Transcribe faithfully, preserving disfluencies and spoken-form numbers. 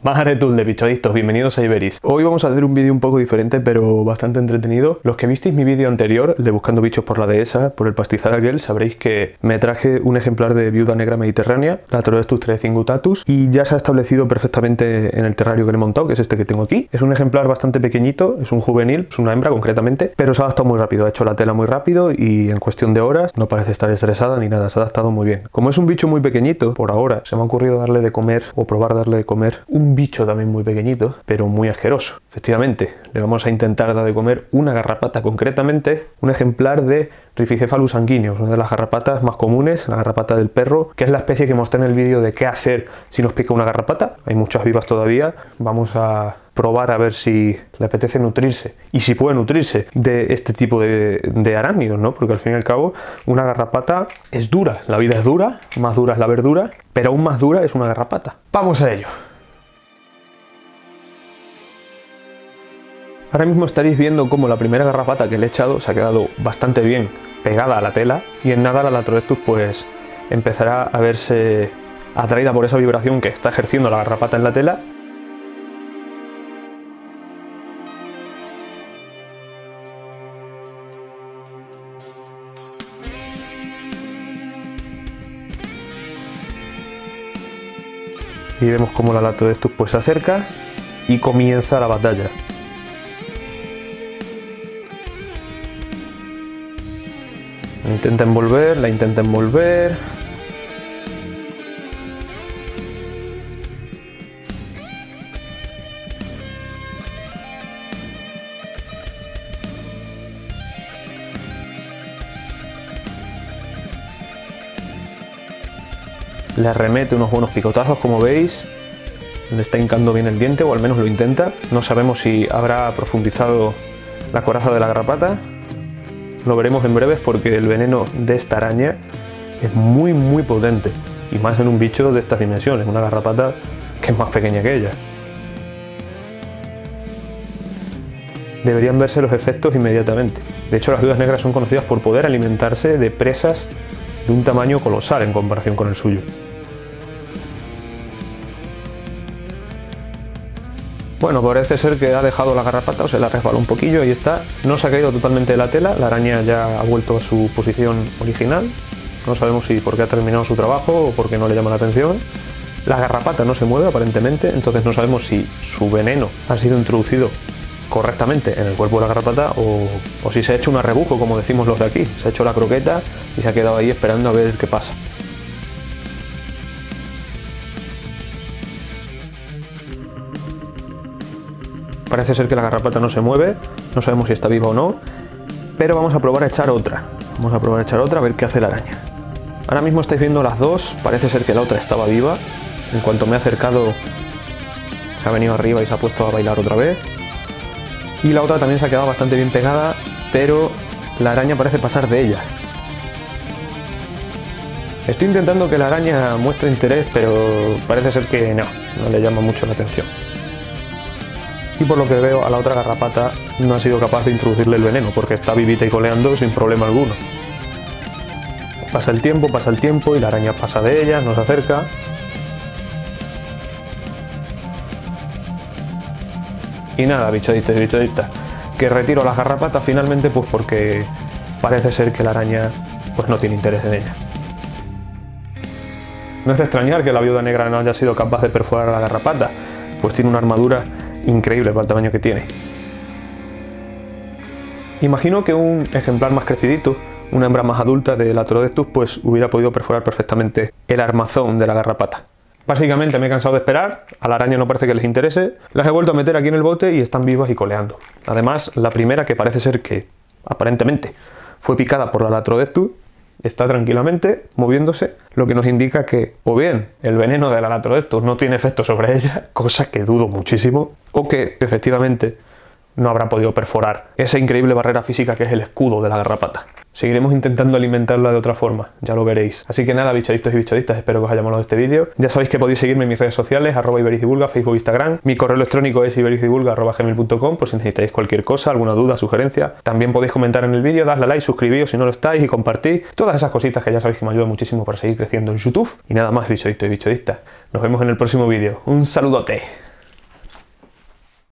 Maretul de bichodistos, bienvenidos a Iberis. Hoy vamos a hacer un vídeo un poco diferente pero bastante entretenido. Los que visteis mi vídeo anterior, el de buscando bichos por la dehesa, por el pastizal aquel, sabréis que me traje un ejemplar de viuda negra mediterránea, la Latrodestus trecingutatus, y ya se ha establecido perfectamente en el terrario que le he montado, que es este que tengo aquí. Es un ejemplar bastante pequeñito, es un juvenil, es una hembra concretamente, pero se ha adaptado muy rápido, ha hecho la tela muy rápido y en cuestión de horas no parece estar estresada ni nada, se ha adaptado muy bien. Como es un bicho muy pequeñito, por ahora se me ha ocurrido darle de comer o probar darle de comer un bicho también muy pequeñito, pero muy asqueroso. Efectivamente, le vamos a intentar dar de comer una garrapata, concretamente un ejemplar de Rhipicephalus sanguineus, una de las garrapatas más comunes, la garrapata del perro, que es la especie que mostré en el vídeo de qué hacer si nos pica una garrapata. Hay muchas vivas todavía, vamos a probar a ver si le apetece nutrirse y si puede nutrirse de este tipo de, de arácnidos, ¿no? Porque al fin y al cabo una garrapata es dura, la vida es dura, más dura es la verdura, pero aún más dura es una garrapata. ¡Vamos a ello! Ahora mismo estaréis viendo cómo la primera garrapata que le he echado se ha quedado bastante bien pegada a la tela y en nada la Latrodestus pues empezará a verse atraída por esa vibración que está ejerciendo la garrapata en la tela. Y vemos cómo la Latrodestus pues se acerca y comienza la batalla. La intenta envolver, la intenta envolver. Le arremete unos buenos picotazos, como veis. Le está hincando bien el diente, o al menos lo intenta. No sabemos si habrá profundizado la coraza de la garrapata. Lo veremos en breves porque el veneno de esta araña es muy muy potente. Y más en un bicho de estas dimensiones, una garrapata que es más pequeña que ella. Deberían verse los efectos inmediatamente. De hecho, las viudas negras son conocidas por poder alimentarse de presas de un tamaño colosal en comparación con el suyo. Bueno, parece ser que ha dejado la garrapata o se la resbaló un poquillo, ahí está. No se ha caído totalmente de la tela, la araña ya ha vuelto a su posición original. No sabemos si porque ha terminado su trabajo o porque no le llama la atención. La garrapata no se mueve aparentemente, entonces no sabemos si su veneno ha sido introducido correctamente en el cuerpo de la garrapata o, o si se ha hecho un arrebujo, como decimos los de aquí. Se ha hecho la croqueta y se ha quedado ahí esperando a ver qué pasa. Parece ser que la garrapata no se mueve, no sabemos si está viva o no, pero vamos a probar a echar otra. Vamos a probar a echar otra a ver qué hace la araña. Ahora mismo estáis viendo las dos, parece ser que la otra estaba viva. En cuanto me he acercado, se ha venido arriba y se ha puesto a bailar otra vez. Y la otra también se ha quedado bastante bien pegada, pero la araña parece pasar de ella. Estoy intentando que la araña muestre interés, pero parece ser que no, no le llama mucho la atención. Y por lo que veo, a la otra garrapata no ha sido capaz de introducirle el veneno, porque está vivita y coleando sin problema alguno. Pasa el tiempo, pasa el tiempo, y la araña pasa de ella, nos acerca. Y nada, bichodistas y bichodistas, que retiro las garrapatas finalmente, pues porque parece ser que la araña pues no tiene interés en ella. No es de extrañar que la viuda negra no haya sido capaz de perforar a la garrapata, pues tiene una armadura increíble para el tamaño que tiene. Imagino que un ejemplar más crecidito, una hembra más adulta de Latrodestus, pues hubiera podido perforar perfectamente el armazón de la garrapata. Básicamente me he cansado de esperar, a la araña no parece que les interese, las he vuelto a meter aquí en el bote y están vivas y coleando. Además, la primera, que parece ser que, aparentemente, fue picada por la Latrodestus, está tranquilamente moviéndose, lo que nos indica que o bien el veneno de la Latrodestus no tiene efecto sobre ella, cosa que dudo muchísimo, o que efectivamente no habrá podido perforar esa increíble barrera física que es el escudo de la garrapata. Seguiremos intentando alimentarla de otra forma, ya lo veréis. Así que nada, bichodistas y bichodistas, espero que os haya molado este vídeo. Ya sabéis que podéis seguirme en mis redes sociales, arroba iberisdivulga, Facebook, Instagram. Mi correo electrónico es iberisdivulga arroba gmail punto com, por si necesitáis cualquier cosa, alguna duda, sugerencia. También podéis comentar en el vídeo, dadle a like, suscribíos si no lo estáis y compartid. Todas esas cositas que ya sabéis que me ayudan muchísimo para seguir creciendo en YouTube. Y nada más, bichodistas y bichodistas. Nos vemos en el próximo vídeo. Un saludote.